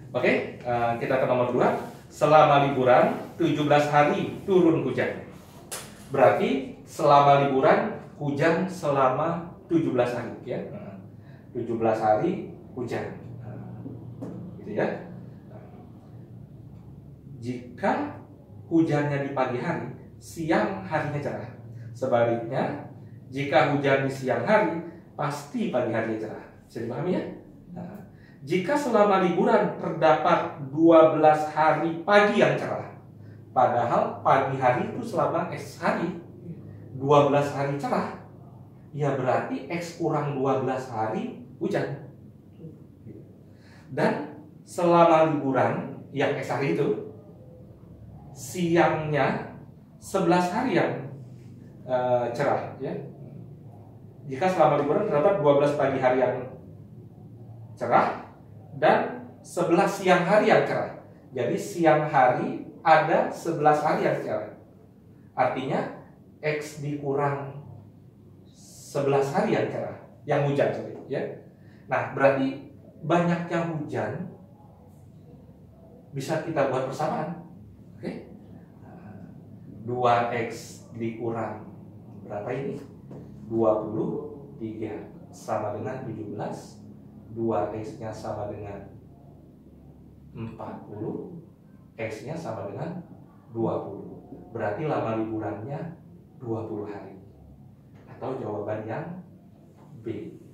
Oke, kita ke nomor 2. Selama liburan 17 hari turun hujan. Berarti selama liburan hujan selama 17 hari ya. 17 hari hujan. Gitu ya. Jika hujannya di pagi hari, siang harinya cerah. Sebaliknya, jika hujan di siang hari, pasti pagi harinya cerah. Bisa dipahami ya? Jika selama liburan terdapat 12 hari pagi yang cerah, padahal pagi hari itu selama X hari, 12 hari cerah, ya berarti X kurang 12 hari hujan. Dan selama liburan yang X hari itu, siangnya 11 hari yang cerah ya. Jika selama liburan terdapat 12 pagi hari yang cerah dan 11 siang hari yang cerah. Jadi siang hari ada 11 hari yang cerah. Artinya X dikurang 11 hari yang cerah, yang hujan ya. Nah, berarti banyaknya hujan bisa kita buat persamaan. Oke? 2X dikurang berapa ini? 23 sama dengan 17. 2X-nya sama dengan 40, X-nya sama dengan 20. Berarti lama liburannya 20 hari. Atau jawaban yang B.